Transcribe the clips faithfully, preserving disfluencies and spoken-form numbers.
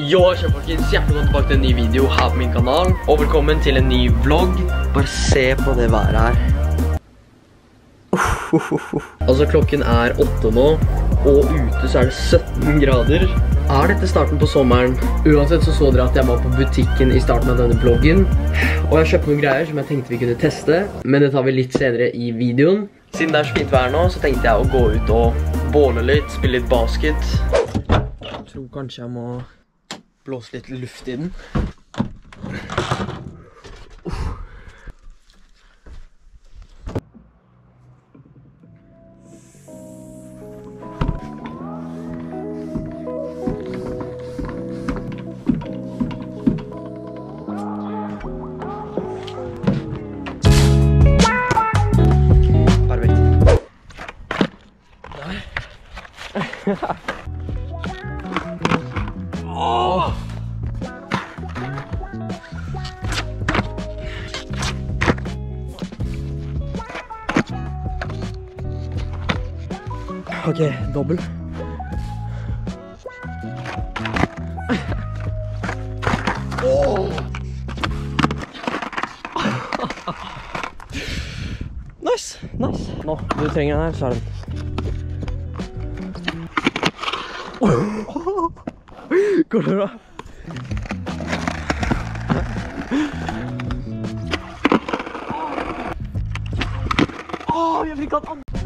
Jo, folkens, hjertelig velkommen tilbake til en ny video her på min kanal. Og velkommen til en ny vlogg. Bare se på det været her. Altså, klokken er åtte nå, og ute så er det sytten grader. Er dette starten på sommeren? Uansett så så dere at jeg var på butikken i starten av denne vloggen. Og jeg kjøpte noen greier som jeg tenkte vi kunne teste, men det tar vi litt senere i videoen. Siden det er så fint vær nå, så tenkte jeg å gå ut og båle litt, spille litt basket. Jeg tror kanskje jeg må blåse litt luft i den. Åh! Ok, dobbel. Åh! Nice, nice. Nå, du trenger den her, så er den. Går det bra? Åh, jeg fikk hatt andre.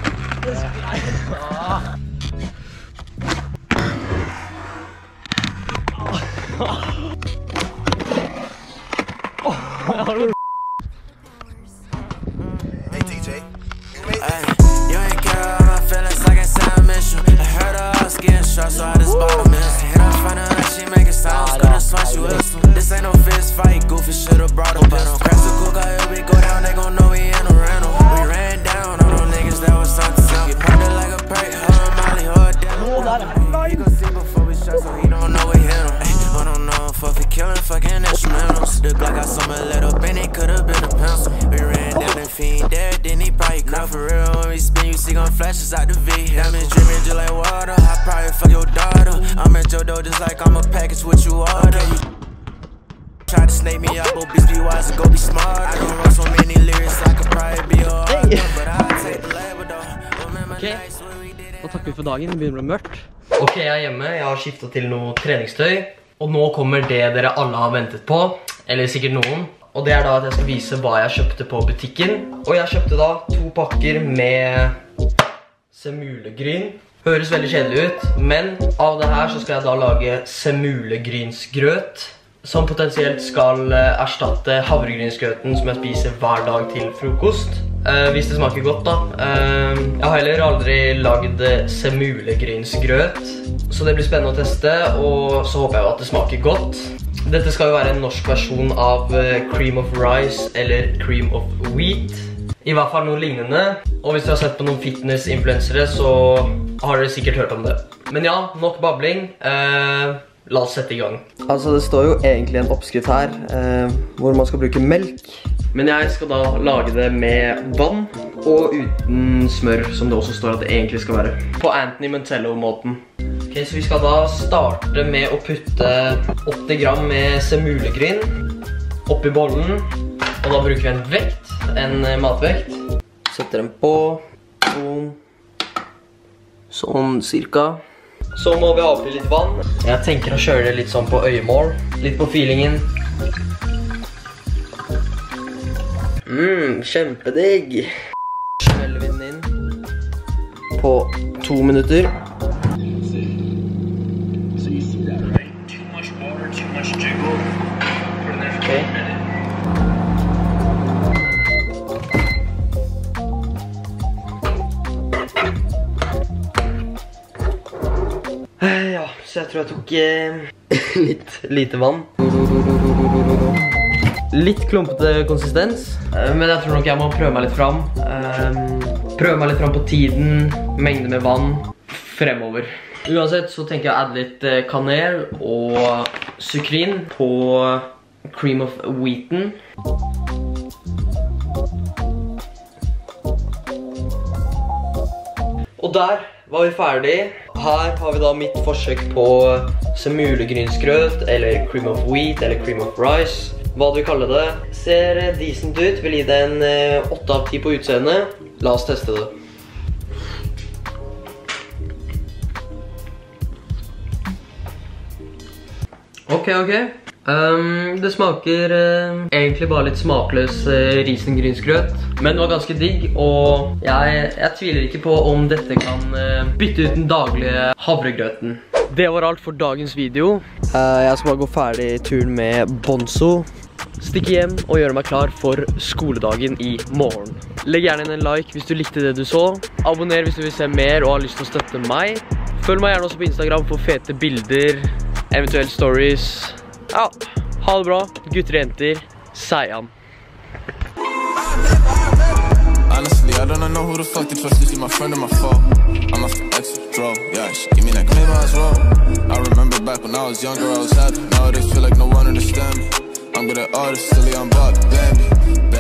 Hey D J, you ain't care about my feelings like I said I miss you. I heard her house getting shot, so I just bought a miss. Hit her, find out that she making sounds, gonna swatch you whistle. This ain't no fist fight, goofy should've brought a pistol. Crash the cook, I hope we go down, they gon' know we in a rental. We ran down on them niggas that was something to get popped like a perk, her Molly, her devil. You gon' see before we shot, so he don't know we hit him. I don't know if we killing fucking instrumentals. The Glock got something lit up and it could've been a pencil. We ran down and fiend there, then he probably cut. For real, when we spin, you see gon' flashes out the V. Diamonds dreaming just like water, I probably fuck your daughter. I'm at your door just like I'm a package what you order. Try to snake me up, but bitch be wise and go be smart. I don't write so many lyrics, I could probably be a author, but I take the label though. Remember Okay. nights when we did it. Da takker vi for dagen, det begynner å bli mørkt. Ok, jeg er hjemme, jeg har skiftet til noe treningstøy. Og nå kommer det dere alle har ventet på, eller sikkert noen. Og det er da at jeg skal vise hva jeg kjøpte på butikken. Og jeg kjøpte da to pakker med semulegryn. Høres veldig kjedelig ut, men av det her så skal jeg da lage semulegrynsgrøt, som potensielt skal erstatte havregrynsgrøten som jeg spiser hver dag til frokost. Uh, hvis det smaker godt da. Uh, jeg har heller aldri lagd semulegrynsgrøt, så det blir spennende å teste, og så håper jeg jo at det smaker godt. Dette skal jo være en norsk versjon av uh, cream of rice eller cream of wheat. I hvert fall noe lignende. Og hvis dere har sett på noen fitness-influencere, så har dere sikkert hørt om det. Men ja, nok babling. Uh, La oss sette i gang. Altså, det står jo egentlig en oppskrift her, eh, hvor man skal bruke melk. Men jeg skal da lage det med vann, og uten smør, som det også står at det egentlig skal være. På Anthony Mantello-måten. Ok, så vi skal da starte med å putte åtti gram med semulegryn oppi bollen. Og da bruker vi en vekt, en matvekt. Setter den på, sånn, sånn cirka. Så må vi ha oppi litt vann. Jeg tenker å kjøre det litt sånn på øyemål. Litt på feelingen. Mmm, kjempedigg. Smeller vi den inn på to minutter. Ok. Ja, så jeg tror jeg tok eh, litt lite vann. Litt klumpete konsistens, eh, men jeg tror nok jeg må prøve meg litt fram. Eh, prøve meg litt fram på tiden, mengde med vann, fremover. Uansett så tenker jeg å adde litt eh, kanel og sukrin på cream of wheaten. Og der var vi ferdig. Her har vi da mitt forsøk på semulgrynsgrøt, eller cream of wheat, eller cream of rice. Hva du kaller det. Ser decent ut, vil gi det en åtte av ti på utseende. La oss teste det. Ok, ok. Um, det smaker uh, egentlig bare litt smakløs uh, risengrynsgrøt, men det var ganske digg, og jeg, jeg tviler ikke på om dette kan uh, bytte ut den daglige havregrøten. Det var alt for dagens video. Uh, jeg skal bare gå ferdig turen med Bonzo, stikke hjem og gjøre meg klar for skoledagen i morgen. Legg gjerne inn en like hvis du likte det du så. Abonner hvis du vil se mer og har lyst til å støtte meg. Følg meg gjerne også på Instagram for fete bilder, eventuelle stories. Ja, ha det bra, gutter og jenter, Seian. Honestly, I don't know who the fuck to trust. Is she my friend or my foe? I'm off the extra draw. Yeah, she give me that claim I was wrong. I remember back when I was younger, I was happy. Nowadays feel like no one understand me. I'm good at artists, silly, I'm Bob, Bambi.